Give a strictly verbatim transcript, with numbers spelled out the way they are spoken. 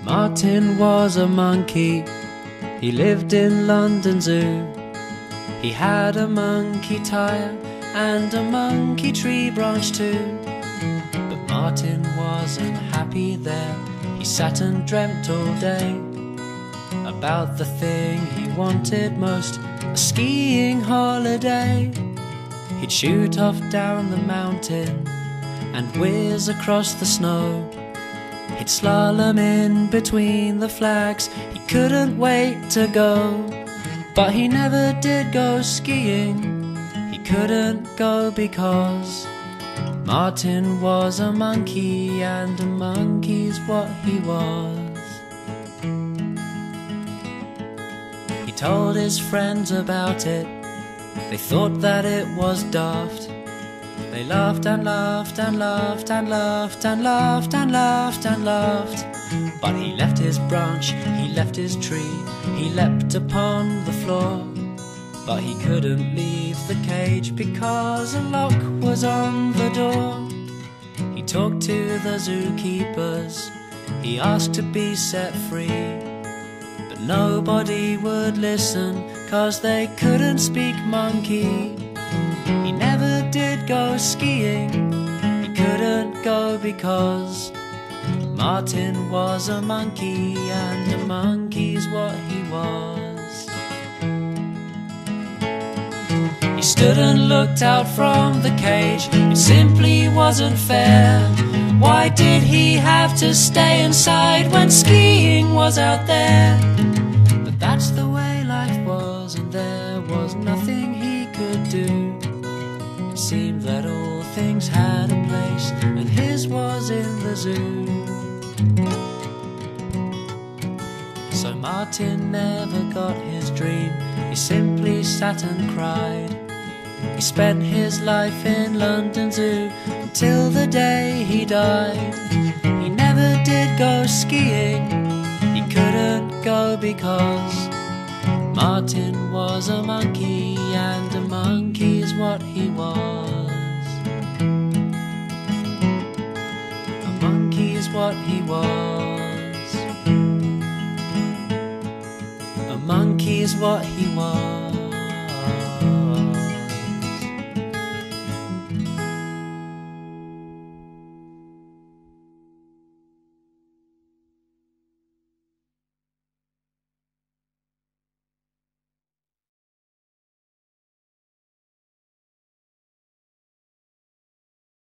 Martin was a monkey, he lived in London Zoo. He had a monkey tire and a monkey tree branch too. But Martin wasn't happy there, he sat and dreamt all day about the thing he wanted most, a skiing holiday. He'd shoot off down the mountain and whiz across the snow. He'd slalom in between the flags, he couldn't wait to go. But he never did go skiing, he couldn't go because Martin was a monkey, and a monkey's what he was. He told his friends about it, they thought that it was daft. They laughed and laughed and laughed and laughed and laughed and laughed and laughed. But he left his branch, he left his tree, he leapt upon the floor. But he couldn't leave the cage because a lock was on the door. He talked to the zookeepers, he asked to be set free. But nobody would listen, cause they couldn't speak monkey. He never did go skiing, he couldn't go because Martin was a monkey, and a monkey's what he was. He stood and looked out from the cage, it simply wasn't fair. Why did he have to stay inside when skiing was out there? But that's the way life was, and there was nothing he could do. It seemed that all things had a place, and his was in the zoo. So Martin never got his dream, he simply sat and cried. He spent his life in London Zoo until the day he died. He never did go skiing, he couldn't go because Martin was a monkey, and a monkey's what he was. A monkey's what he was. A monkey's what he was.